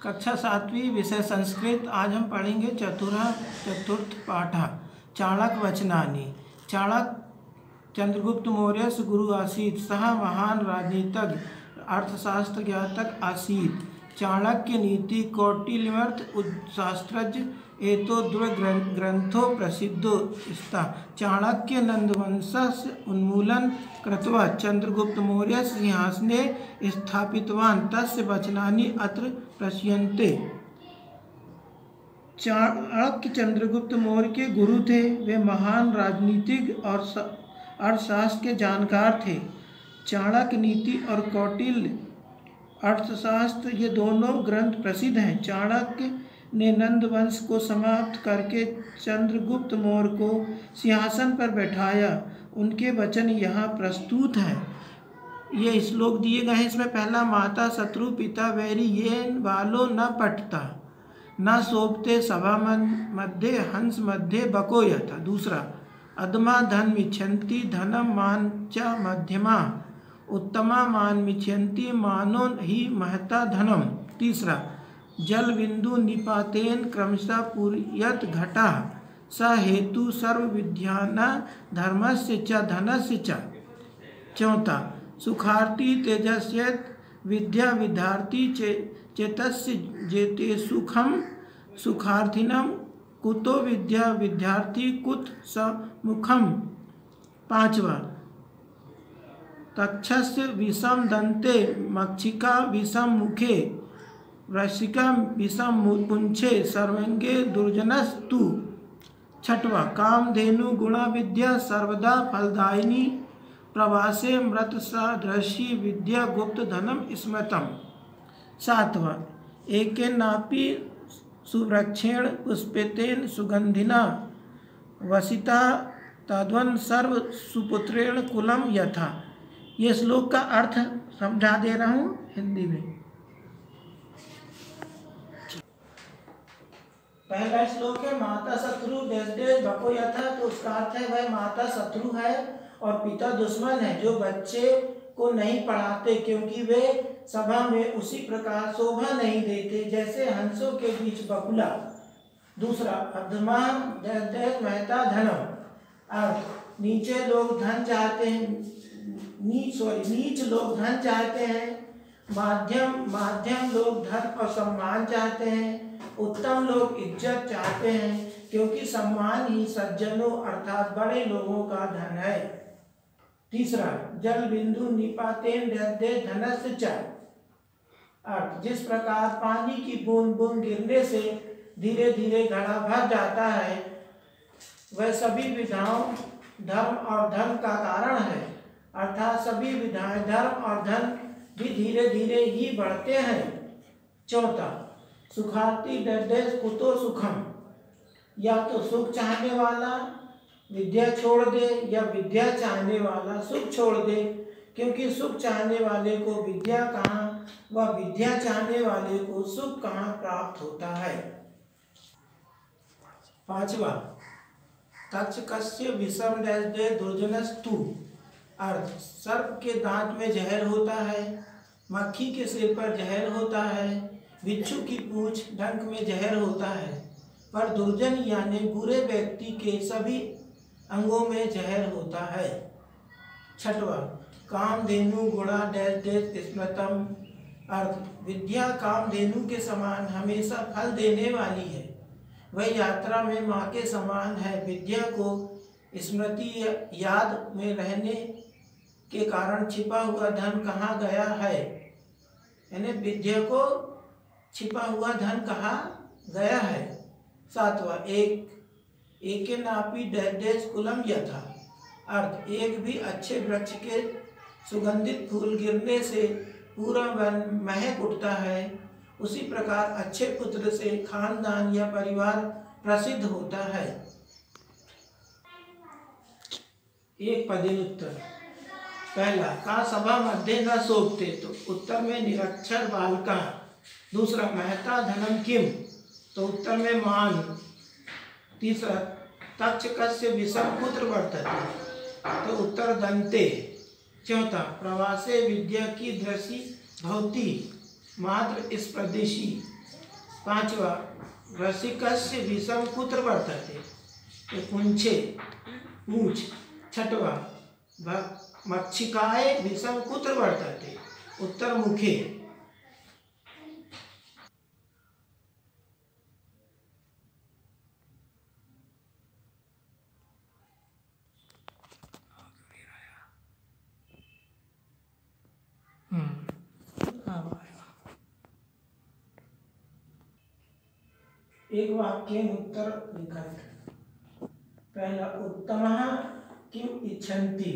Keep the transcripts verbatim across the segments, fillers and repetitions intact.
कक्षा सातवीं विषय संस्कृत। आज हम पढ़ेंगे चतुरा चतुर्थ पाठ चाणक्य वचनानि। चाणक्य चंद्रगुप्त मौर्य गुरु आसीत्। सह महान राजनीतिज्ञ अर्थशास्त्र ज्ञातक आसीत्। चाणक्य नीति कौटिल्यमर्थ शास्त्रज्ञ एतो ग्रंथो प्रसिद्धो स्तः। चाणक्य नंदवंशस्य उन्मूलन कृत्वा चंद्रगुप्त मौर्य सिंहासने स्थापितवान्। तस्य वचनानि अत्र प्रश्यन्ते। चाणक्य चंद्रगुप्त मौर्य के गुरु थे। वे महान राजनीतिज्ञ और अर्थशास्त्र के जानकार थे। चाणक्य नीति और कौटिल्य अर्थशास्त्र ये दोनों ग्रंथ प्रसिद्ध हैं। चाणक्य ने नंद वंश को समाप्त करके चंद्रगुप्त मौर्य को सिंहासन पर बैठाया। उनके वचन यहाँ प्रस्तुत हैं। ये श्लोक दिए गए हैं। इसमें पहला, माता शत्रु पिता वैरी ये बालो न पटता न शोभते सभा मध्य हंस मध्य बको यथा। दूसरा, अधमा धन मिच्छन्ति धनम मान च मध्यमा उत्तमा मान मिच्छन्ति मानो ही महता धनम। तीसरा, जल बिंदु निपातेन क्रमशः पूर्यत घटा स हेतु सर्व विद्यान धर्मस्य च धनस्य च। चौथा, सुखार्थी तेजस्येत विद्या विद्यार्थी चे चेतस्य जेते सुखम सुखार्थिनम कुतो विद्या विद्यार्थी कुत स मुखम। पांचवा, तक्षस्य विषम दंते मक्षिका विषम मुखे वृश्चिका विषम पुंछे सर्वंगे दुर्जनस्तु। छठवा, कामधेनु गुणा विद्या सर्वदा फलदायिनी प्रवासे मृत सदृशी विद्या गुप्त धनम स्मृतम। सातवां, एकेनापि सुवृक्षेण पुष्पितेन सुगंधिना वसिता तद्वन सर्व सुपुत्रेण कुलम यथा। ये श्लोक का अर्थ समझा दे रहा हूँ हिंदी में। पहला श्लोक है माता शत्रु देश देश बको यथा। तो उसका अर्थ है वह माता शत्रु है और पिता दुश्मन है जो बच्चे को नहीं पढ़ाते क्योंकि वे सभा में उसी प्रकार शोभा नहीं देते जैसे हंसों के बीच बकुला। दूसरा, अधमा देश देश महता धनम। अर्थ, नीचे लोग धन चाहते हैं नीच सॉरी नीच लोग धन चाहते हैं। माध्यम माध्यम लोग धन और सम्मान चाहते हैं। उत्तम लोग इज्जत चाहते हैं क्योंकि सम्मान ही सज्जनों अर्थात बड़े लोगों का धन है। तीसरा, जल बिंदु निपातेन धनस्य च। अर्थ, जिस प्रकार पानी की बूंद बूंद गिरने से धीरे धीरे घड़ा भर जाता है वह सभी विधाओं धर्म और धन का कारण है। अर्थात सभी विधाएं धर्म और धन भी धीरे धीरे ही बढ़ते हैं। चौथा, सुखार्थी निर्देश कुतो सुखम। या तो सुख चाहने वाला विद्या छोड़ दे या विद्या चाहने वाला सुख छोड़ दे क्योंकि सुख चाहने वाले को विद्या कहाँ व विद्या चाहने वाले को सुख कहाँ प्राप्त होता है। पांचवा, तक्षकस्य विषम दे दुर्जनस्तु। अर्थ, सर्प के दांत में जहर होता है, मक्खी के सिर पर जहर होता है, बिच्छू की पूंछ डंक में जहर होता है, पर दुर्जन यानी बुरे व्यक्ति के सभी अंगों में जहर होता है। छठवा, कामधेनु गुणा डैश डैश स्मृतम। अर्थ, विद्या कामधेनु के समान हमेशा फल देने वाली है। वह यात्रा में माँ के समान है। विद्या को स्मृति याद में रहने के कारण छिपा हुआ धन कहाँ गया है, यानी विद्या को छिपा हुआ धन कहाँ गया है। सातवां, एक एके नापी डैश कुलम यथा। अर्थ, एक भी अच्छे वृक्ष के सुगंधित फूल गिरने से पूरा वन महक उठता है उसी प्रकार अच्छे पुत्र से खानदान या परिवार प्रसिद्ध होता है। एक पदे उत्तर। पहला, का सभा मध्य न शोभते। तो उत्तर में निरक्षर बालका। दूसरा, महता धनम किम। तो उत्तर में मान। तीसरा, तक्षकस्य विषम पुत्र वर्तते। तो उत्तर दंते। चौथा, प्रवासे विद्या की दृष्टि भवती मात्र इस प्रदेशी। पांचवा रसिकस्य विषम कुत्र वर्तते, तो पुंछे पूंछ। छठवा मक्षिकाय विषम कुत्र वर्तते, उत्तर मुखे। एक वाक्य उत्तर लिखत। पहला उत्तमः किम इच्छन्ति,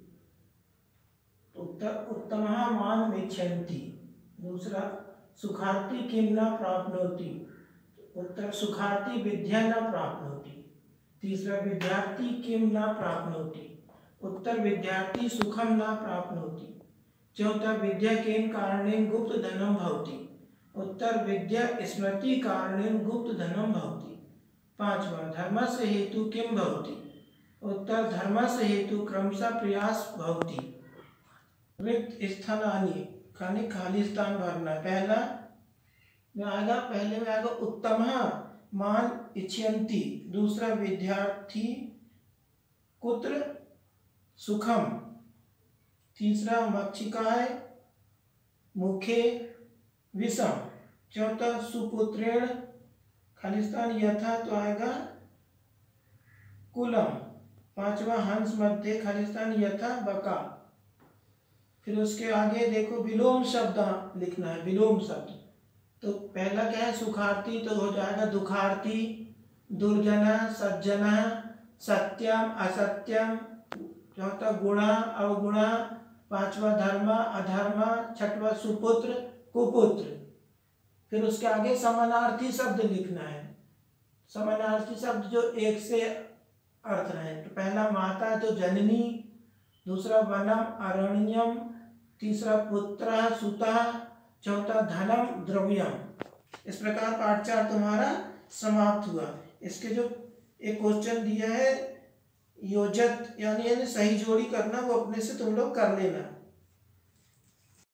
उत्तर उत्तमः माम् इच्छन्ति। दूसरा सुखार्थी किम न प्राप्नोति, उत्तर सुखार्थी विद्या न प्राप्नोति। तीसरा विद्यार्थी किम न प्राप्नोति, उत्तर विद्यार्थी सुखम न प्राप्नोति। चौथा विद्या केन कारणेन गुप्त धनम भवति, उत्तर विद्या स्मृति कारणेन गुप्त धनम भवति। पांचवा धर्मस्य हेतु किम भवति, उत्तर धर्मस्य हेतु क्रमशः प्रयास भवति। रिक्त स्थानानि खाली खाली स्थान भरना। पहला में आएगा, पहले में आएगा उत्तमः मान इच्छन्ति। दूसरा विद्यार्थी कुत्र सुखम। तीसरा मक्षिकाय मुखे विषम। चौथा सुपुत्रेण खालिस्तान यथा, तो आएगा कुलम। पांचवा हंस मध्य खालिस्तान यथा बका। फिर उसके आगे देखो विलोम शब्द लिखना है, विलोम शब्द। तो पहला क्या है सुखार्थी, तो हो जाएगा दुखार्थी, दुर्जना सज्जना, सत्यम असत्यम। चौथा गुणा अवगुणा। पांचवा धर्म अधर्म। छठवा सुपुत्र कुपुत्र। फिर उसके आगे समानार्थी शब्द लिखना है। समानार्थी शब्द जो एक से अर्थ रहे। तो पहला माता है तो जननी, दूसरा वनम अरण्यम, तीसरा पुत्र सुता, चौथा धनम द्रव्यम। इस प्रकार पाठ चार तुम्हारा समाप्त हुआ। इसके जो एक क्वेश्चन दिया है योजत यानी सही जोड़ी करना, वो अपने से तुम लोग कर लेना।